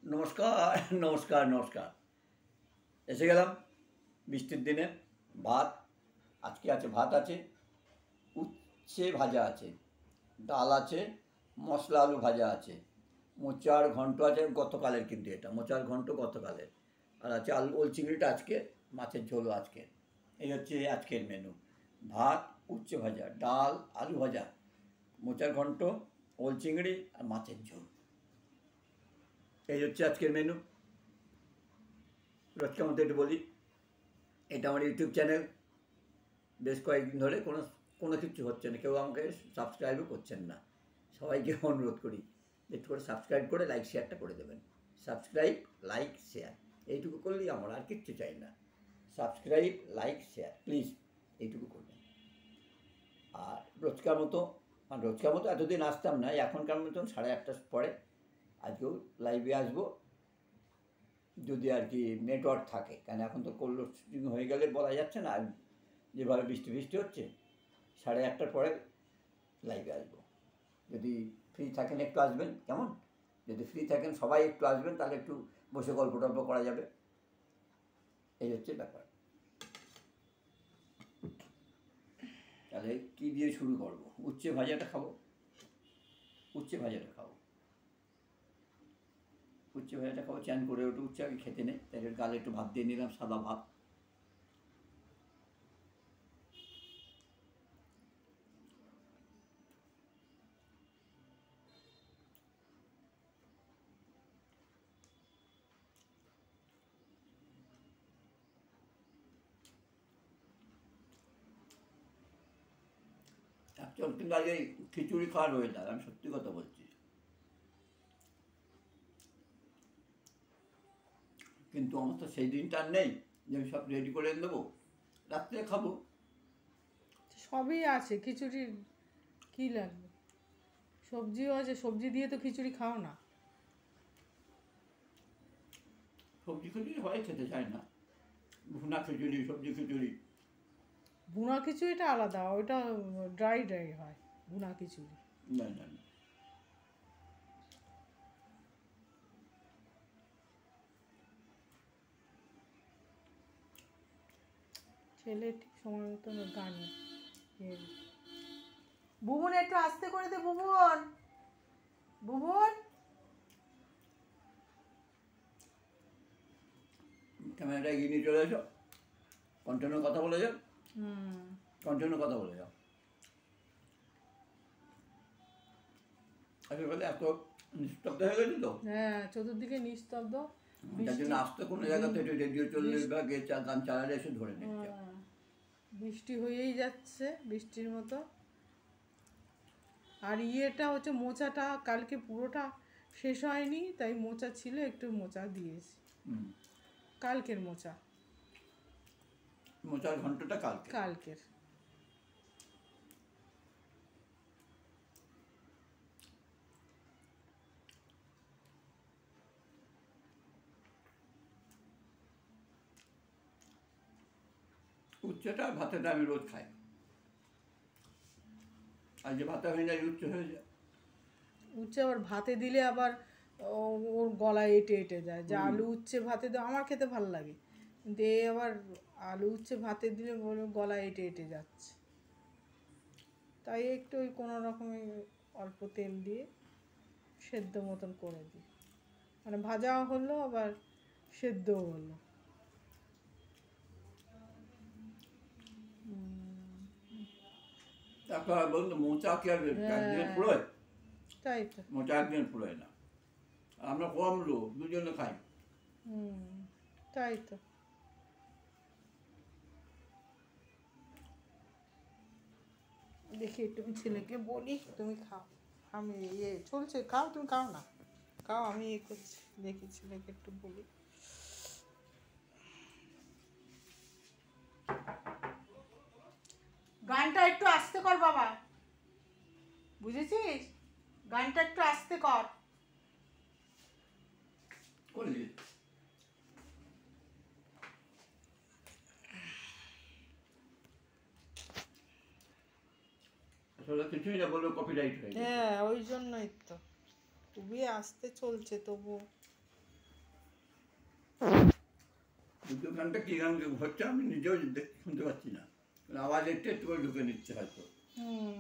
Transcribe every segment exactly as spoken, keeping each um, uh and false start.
নমস্কার নমস্কার নমস্কার এসে গেলাম বৃষ্টির দিনে। ভাত আজকে আছে, ভাত আছে, উচ্ছে ভাজা আছে, ডাল আছে, মশলা আলু ভাজা আছে, মোচার ঘন্ট আছে গতকালের, কিন্তু এটা মোচার ঘন্ট গতকালের। আর আছে আলু ওল চিংড়িটা আজকে, মাছের ঝোলও আজকে। এই হচ্ছে আজকের মেনু। ভাত, উচ্ছে ভাজা, ডাল, আলু ভাজা, মোচার ঘন্ট, ওল চিংড়ি আর মাছের ঝোল। এই হচ্ছে আজকের মেনু। রোজকার মতো একটু বলি, এটা আমার ইউটিউব চ্যানেল। বেশ কয়েকদিন ধরে কোনো কোনো কিছু হচ্ছে না, কেউ আমাকে সাবস্ক্রাইবও করছেন না। সবাইকে অনুরোধ করি একটু করে সাবস্ক্রাইব করে লাইক শেয়ারটা করে দেবেন। সাবস্ক্রাইব, লাইক, শেয়ার, এইটুকু করলেই আমার, আর কিচ্ছু চাই না। সাবস্ক্রাইব, লাইক, শেয়ার, প্লিজ এইটুকু করবেন। আর রোজকার মতো, আর রোজকার মতো এতদিন আসতাম না, এখনকার মতন সাড়ে আটটার পরে আজকেও লাইভে আসবো, যদি আর কি নেটওয়ার্ক থাকে। কারণ এখন তো কোল্ড লোডশেডিং হয়ে গেলে বলা যাচ্ছে না, যেভাবে বৃষ্টি বৃষ্টি হচ্ছে, সাড়ে আটটার পরে লাইভে আসবো। যদি ফ্রি থাকেন একটু আসবেন, কেমন? যদি ফ্রি থাকেন সবাই একটু আসবেন, তাহলে একটু বসে গল্প টল্প করা যাবে। এই হচ্ছে ব্যাপার। তাহলে কী দিয়ে শুরু করবো? উচ্ছে ভাজাটা খাবো, উচ্ছে ভাজাটা খাবো, উচ্ছে ভাজাটা খাবো। চ্যান করে ওঠে, উচ্ছে আগে খেতে নেই, তাই গালে একটু ভাত দিয়ে নিলাম, সাদা ভাত। অ্যাকচুয়াল কিন্তু আগে খিচুড়ি খাওয়ার ওয়েদার, আমি সত্যি কথা বলছি। কিন্তু আমার তো সেই দিনটা আর নেই যে আমি সব রেডি করে এনে দেবো, রাত্রে খাবো। সবই আছে, খিচুড়ির কি লাগবে? সবজিও আছে, সবজি দিয়ে তো খিচুড়ি খাও না। সবজি খিচুড়ি সবাই খেতে চায় না, ভুনা খিচুড়ি, সবজি খিচুড়ি। ভুনা খিচুড়িটা আলাদা, ওইটা ড্রাই ড্রাই হয় ভুনা খিচুড়ি। না না না, ছেলে ঠিক সময় মতো গান। বুবুন একটু আস্তে করে দে, বুবুন বুবুন। ক্যামেরাটা এগিয়ে নিয়ে চলে এসো, কন্টিনিউ কথা বলে যাও, হুম কন্টিনিউ কথা বলে যাও। আসলে এত নিস্তব্ধ হয়ে গেছে তো, হ্যাঁ, চতুর্দিকে নিস্তব্ধ। তার জন্য আসতে কোনো জায়গাতে একটু রেডিও চললে বা গে চা গান চালালে এসে ধরে নিচ্ছে। হ্যাঁ, বৃষ্টি হয়েই যাচ্ছে, বৃষ্টির মতো। আর ইয়েটা হচ্ছে মোচাটা কালকে পুরোটা শেষ হয়নি, তাই মোচা ছিল, একটু মোচা দিয়েছি। হুম, কালকের মোচা, মোচার ঘন্টটা কালকে। কালকের। উচ্ছেটা ভাতেটা আমি রোজ খাই, আর যে ভাতে হয়ে যায় উচ্ছে হয়ে যায়। উচ্ছে আবার ভাতে দিলে আবার ও- ওর গলায় এঁটে এঁটে যায়। যে আলু উচ্ছে ভাতে দেওয়া আমার খেতে ভালো লাগে, কিন্তু এ আবার আলু উচ্ছে ভাতে দিলে বলে গলায় এঁটে এঁটে যাচ্ছে। তাই একটু ওই কোনো রকমে অল্প তেল দিয়ে সেদ্ধ মতন করে দিই, মানে ভাজাও হলো আবার সেদ্ধও হলো। তারপর বলুন তো, মোচা কি আর একদিনে হ্যাঁ, পুরোয়? তাই তো। মোচা একদিনে পুরোয় না, আমরা কম লোক, দুজনে খাই। হুম, তাই তো। দেখি একটু ছেলেকে বলি, তুমি খাও, আমি ইয়ে চলছে, খাও, তুমি খাও না, খাও, আমি ইয়ে করছি। দেখি ছেলেকে একটু বলি। গানটা একটু আস্তে কর বাবা, বুঝেছিস? গানটা একটু আস্তে কর। করলি আসলে কিছুই না, বললো কপিরাইট হয়ে গেছে। হ্যাঁ, ওই জন্যই তো খুবই আস্তে চলছে তবু। দুটো গানটা কী গান হচ্ছে আমি নিজেও দেখ- শুনতে পাচ্ছি না, কারণ আওয়াজ একটু একটু করে ঢুকে নিচ্ছে হয়তো। হুম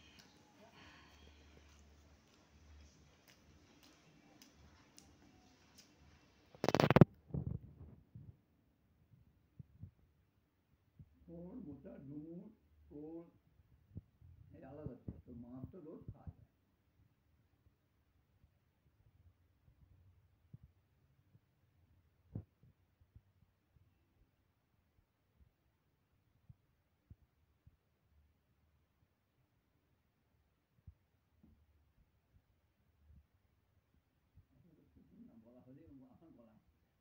ওর মোটা ডুমুর ওর এই আলাদা তো, তো মাছ তো রোজ খাওয়া যায়। এখন তো শুনুন না, বলা হলেই আমার গলা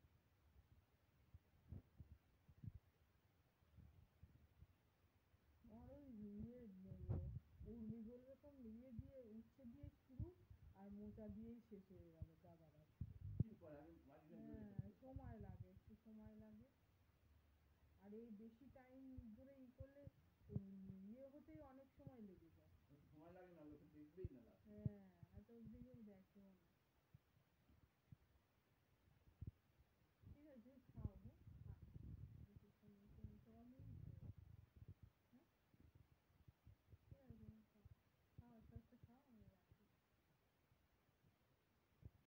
আর ওই ইয়ে উর্মি বলবে তো ইয়ে দিয়ে উচ্ছে দিয়ে শুরু আর মোচা দিয়েই শেষ হয়ে গেল গাদা গাছ। কি করে আমি বাড়িতে হ্যাঁ সময় লাগে, একটু সময় লাগে। আর এই বেশি টাইম ধরে ই করলে উম, ইয়ে হতেই অনেক সময় লেগে যায়। সময় লাগে না, লোকে দেখবেই না। হ্যাঁ